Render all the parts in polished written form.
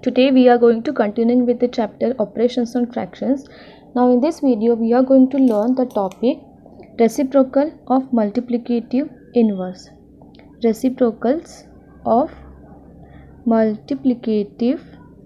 Today we are going to continuing with the chapter operations on fractions. Now in this video we are going to learn the topic reciprocal of multiplicative inverse. Reciprocals of multiplicative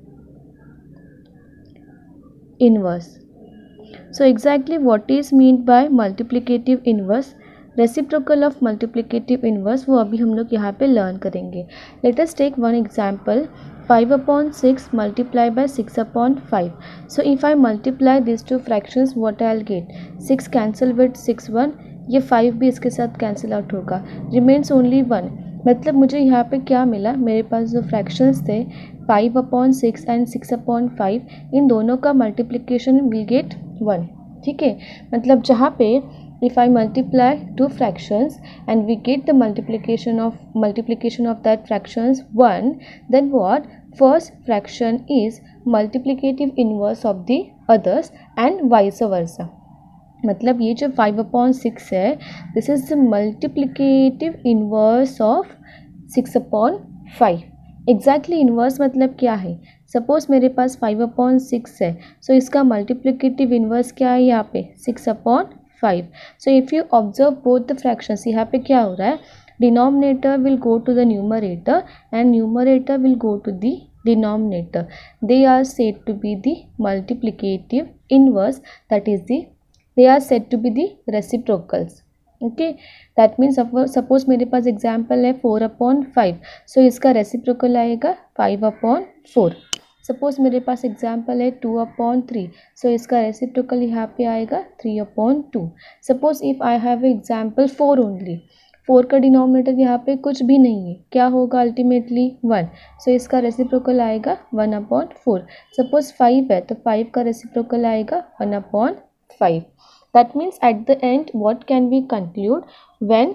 inverse. So exactly what is meant by multiplicative inverse? Reciprocal of multiplicative inverse वो अभी हम लोग यहाँ पे learn करेंगे. Let us take one example. 5/6 multiplied by 6/5. So if I multiply these two fractions, what I'll get? 6 cancel with 6 1. ये 5 भी इसके साथ कैंसिल आउट होगा. Remains only 1. मतलब मुझे यहाँ पे क्या मिला? मेरे पास जो फ्रैक्शंस थे 5/6 एंड 6/5, इन दोनों का मल्टीप्लिकेशन विल गेट 1. ठीक है, मतलब जहाँ पे if I multiply two fractions and we get the multiplication of that fractions 1, then what? First fraction is multiplicative inverse of the others and vice versa. मतलब ये जो 5/6 है, this is the multiplicative inverse of 6/5. Exactly inverse मतलब क्या है? Suppose मेरे पास 5/6 है, सो इसका मल्टीप्लिकेटिव इन्वर्स क्या है यहाँ पे? 6/5. So if you observe both the fractions, यहाँ पे क्या हो रहा है? Denominator will go to the numerator and numerator will go to the denominator. They are said to be the multiplicative inverse, that is they are said to be the reciprocals. Okay, that means suppose मेरे पास example है 4/5, so इसका reciprocal आएगा 5/4. Suppose मेरे पास example है 2/3, सो इसका reciprocal यहाँ पे आएगा 3/2. Suppose if I have example 4 only, 4 का डिनोमिनेटर यहाँ पे कुछ भी नहीं है, क्या होगा अल्टीमेटली? 1. सो इसका रेसिप्रोकल आएगा 1/4. सपोज 5 है तो 5 का रेसिप्रोकल आएगा 1/5. That means at the end what can we conclude? When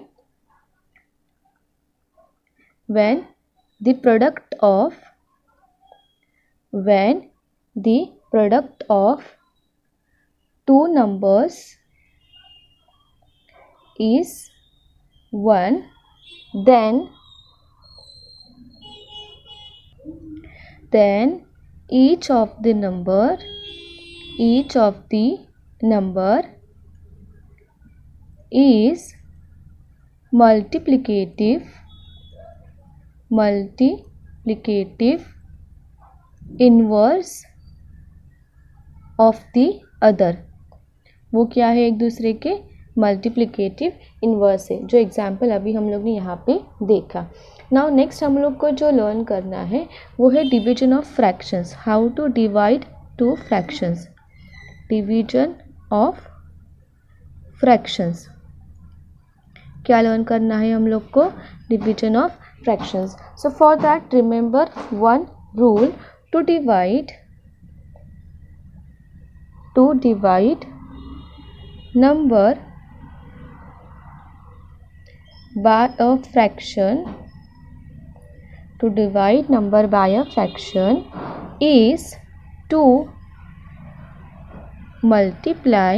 the product of two numbers is 1, then each of the number is multiplicative inverse of the other. वो क्या है? एक दूसरे के मल्टीप्लिकेटिव इन्वर्स है, जो एग्जाम्पल अभी हम लोग ने यहाँ पे देखा. नाउ नेक्स्ट हम लोग को जो लर्न करना है वो है division of fractions. How to divide two fractions. Division of fractions क्या लर्न करना है हम लोग को? Division of fractions. So for that remember one rule. To divide number by a fraction, is to multiply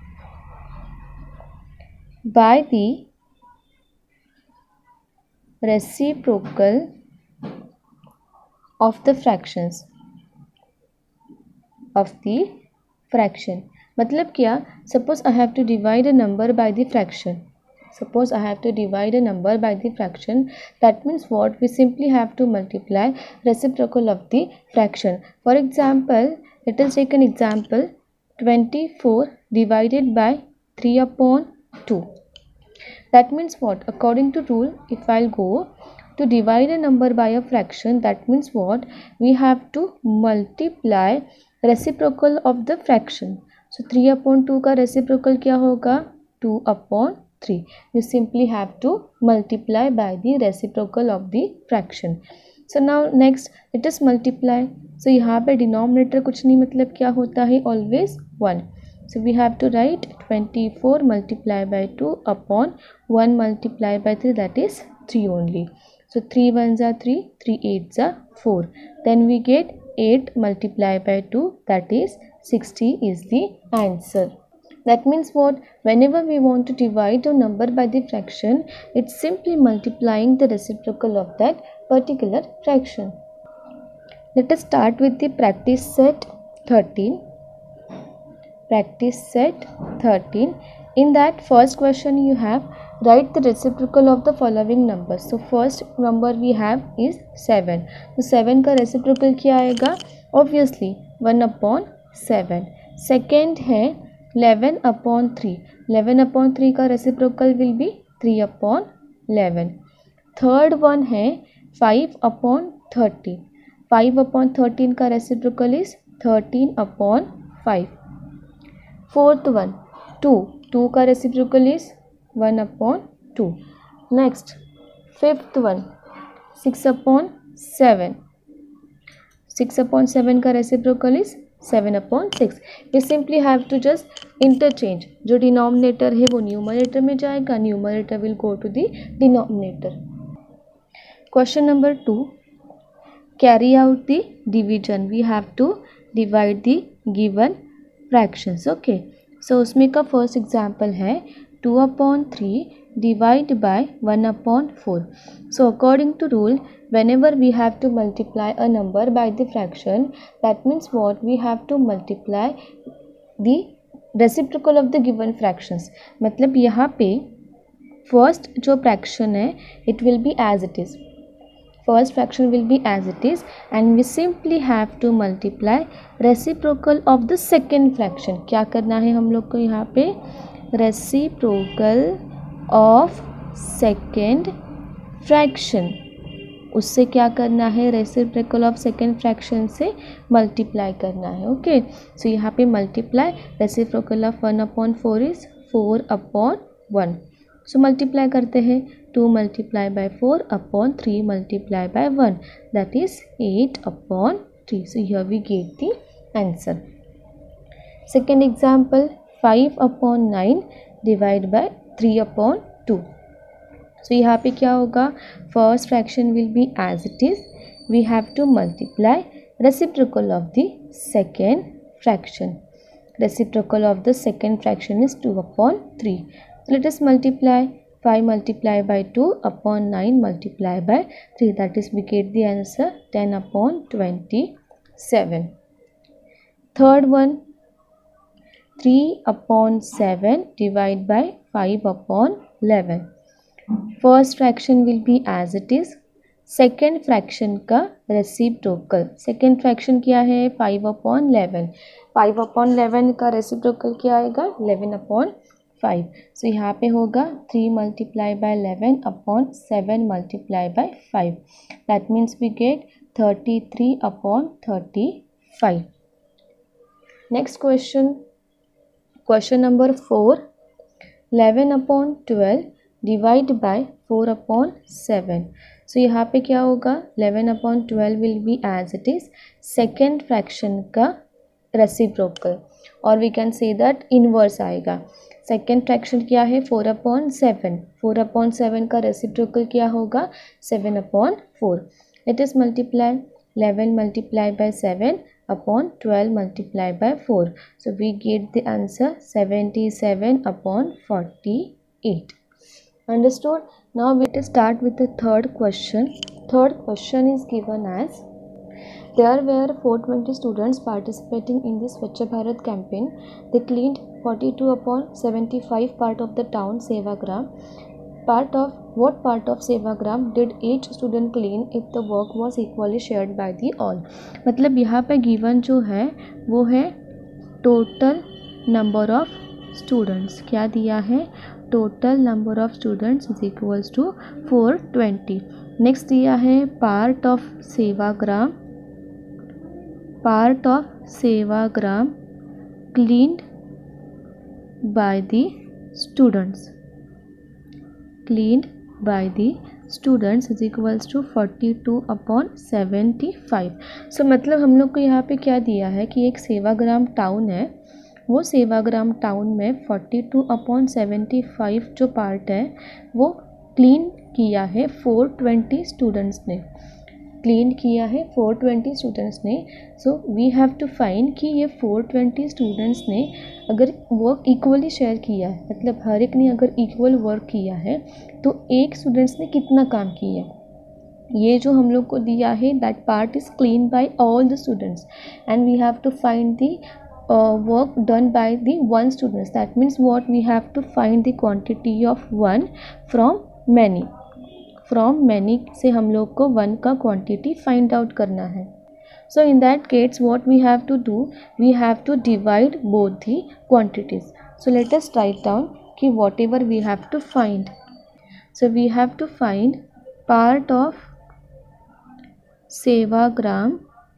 by the reciprocal of the fraction. मतलब क्या? Suppose I have to divide a number by the fraction. That means what? We simply have to multiply reciprocal of the fraction. For example, let us take an example. 24 divided by 3/2. That means what? According to rule, if I go to divide a number by a fraction, that means what? We have to multiply reciprocal of the fraction. So 3/2 का reciprocal क्या होगा? 2/3. You simply have to multiply by the reciprocal of the fraction. So now next let us multiply. So यहाँ पे denominator कुछ नहीं, मतलब क्या होता है? Always 1. So we have to write 24 multiplied by 2/1 multiplied by 3, that is 3 only. So 3 1s are 3, 3 8s are 4. Then we get 8 multiplied by 2, that is 60 is the answer. That means what? Whenever we want to divide a number by the fraction, it's simply multiplying the reciprocal of that particular fraction. Let us start with the practice set 13. Practice set 13. In that first question you have write the reciprocal of the following numbers. So first number we have is 7. तो 7 का reciprocal क्या आएगा? Obviously 1/7. Second है 11/3. 11/3 का reciprocal will be 3/11. Third one है 5/13. 5/13 का reciprocal is 13/5. Fourth one 2. 2 का reciprocal is 1/2. Next fifth one 6/7. 6/7 का reciprocal is 7/6. We simply have to just interchange. जो denominator है वो numerator में जाएगा, numerator will go to the denominator. Question number 2. Carry out the division. We have to divide the given fractions. Okay. So उसमें का first example है 2/3 divide by 1/4. So according to rule, whenever we have to multiply a number by the fraction, that means what? We have to multiply the reciprocal of the given fractions. मतलब यहाँ पे first जो fraction है it will be as it is. First fraction will be as it is and we simply have to multiply reciprocal of the second fraction. क्या करना है हम लोग को यहाँ पे? Reciprocal of second fraction. उससे क्या करना है? Reciprocal of second fraction से multiply करना है. ओके, सो यहाँ पे multiply reciprocal of 1/4 is 4/1. So multiply करते हैं 2 multiply by 4/3 multiply by 1, that is 8/3. So here we get the answer. Second example 5/9 divide by 3/2. So यहाँ पे क्या होगा? First fraction will be as it is. We have to multiply reciprocal of the second fraction. Reciprocal of the second fraction is 2/3. Let us multiply 5 multiply by 2/9 multiply by 3, that is we get the answer 10/27. Third one 3/7 divide by 5/11. First fraction will be as it is. Second fraction का reciprocal. Second fraction क्या है? 5/11. 5/11 का reciprocal क्या आएगा? 11/5. So यहाँ पे होगा 3 multiply by 11/7 multiply by 5. That means we get 33/35. Next question. Question number 4. 11/12 divide by 4/7. So यहाँ पे क्या होगा? 11/12 will be as it is. Second fraction का reciprocal और we can say that inverse आएगा. सेकेंड फ्रैक्शन क्या है? 4/7. 4/7 का रेसिप्रोकल क्या होगा? 7/4. Let us multiply 11 multiply by 7/12 multiply by 4. So we get the answer 77/48. Understood? Now we will start with the third question. Third question is given as there were 420 students participating in the Swachh Bharat campaign. They cleaned 42/75 part of the town Sevagram. What part of Sevagram did each student clean if the work was equally shared by the all? मतलब यहाँ पे given जो है वो है total number of students. क्या दिया है? Total number of students is equals to 420. Next दिया है part of Sevagram. Part of Sevagram cleaned by the students. Cleaned by the students is equals to 42/75. So मतलब हम लोग को यहाँ पे क्या दिया है कि एक सेवाग्राम टाउन है, वो सेवाग्राम टाउन में 42/75 जो पार्ट है वो क्लीन किया है 420 स्टूडेंट्स ने. क्लीन किया है 420 स्टूडेंट्स ने. So we have to find कि ये 420 स्टूडेंट्स ने अगर वर्क इक्वली शेयर किया है, मतलब हर एक ने अगर इक्वल वर्क किया है तो एक स्टूडेंट्स ने कितना काम किया है. ये जो हम लोग को दिया है that part is clean by all the students and we have to find the work done by the one students. That means what, we have to find the quantity of one from many. From many से हम लोग को one का quantity find out करना है. So in that case what we have to do, we have to divide both the quantities. So let us write down कि whatever we have to find. So we have to find part of Sevagram,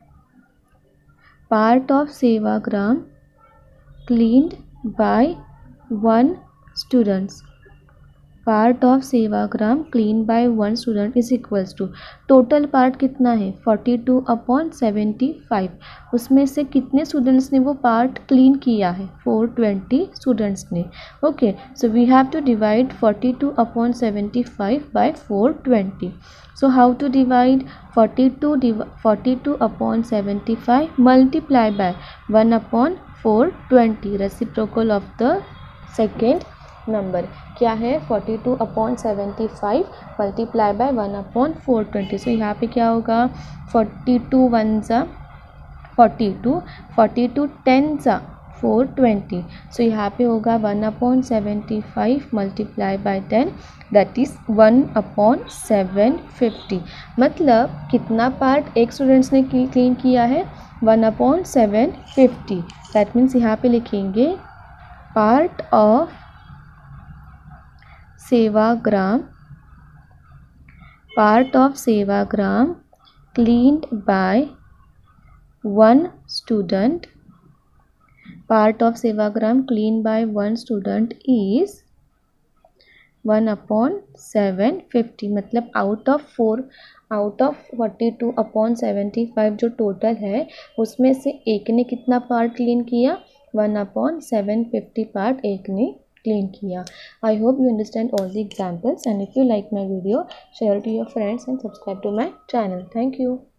part of Sevagram cleaned by one students. Part of Sevagram cleaned by one student is equals to total part कितना है 42/75. उसमें से कितने students ने वो part clean किया है 420 students ने. Okay, so we have to divide 42/75 by 420. So how to divide 42/75 multiply by 1/420. Reciprocal of the second number क्या है 42/75 multiply by 1/420. So यहाँ पे क्या होगा 42 1 सा 42, 42 10 सा 420. So यहाँ पे होगा 1/75 multiply by 10 that is 1/750. मतलब कितना पार्ट एक स्टूडेंट्स ने क्लीन किया है 1/750. दैट मीन्स यहाँ पे लिखेंगे part of Sevagram, part of Sevagram cleaned by one student, part of Sevagram cleaned by one student is 1/750. मतलब आउट ऑफ 42/75 जो टोटल है उसमें से एक ने कितना पार्ट क्लीन किया 1/750 पार्ट एक ने clean किया. I hope you understand all the examples, and if you like my video, share to your friends and subscribe to my channel. Thank you.